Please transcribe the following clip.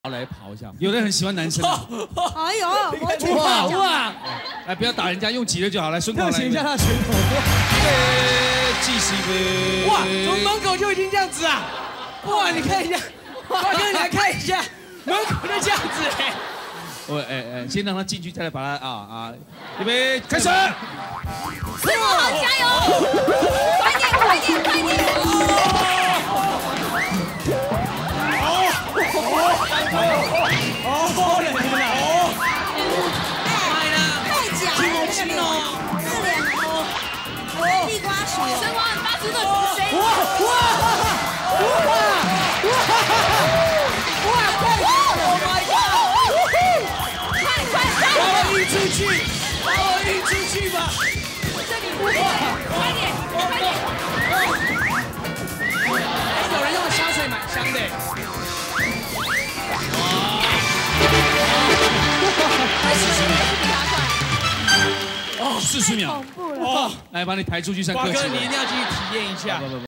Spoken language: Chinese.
来跑一下，有的人很喜欢男生。 哎呦，我去哇！来，不要打人家，用挤的就好。来，孙口来。 特写一下他的拳头。 继续呗。 哇，从门口就已经这样子啊！哇，你看一下，瓜哥你来看一下，门口就这样子哎。 先让他进去，再来把他预备开始。 孙国豪加油！快点，快点，快点！太假了，这个脸地瓜水，孙光发出的是谁？ 把我运出去，把我运出去吧！ 这里快点，快点！ 有人用香水蛮香的。 40秒， 恐怖了！ 来把你抬出去上课。 瓜哥，你一定要进去体验一下。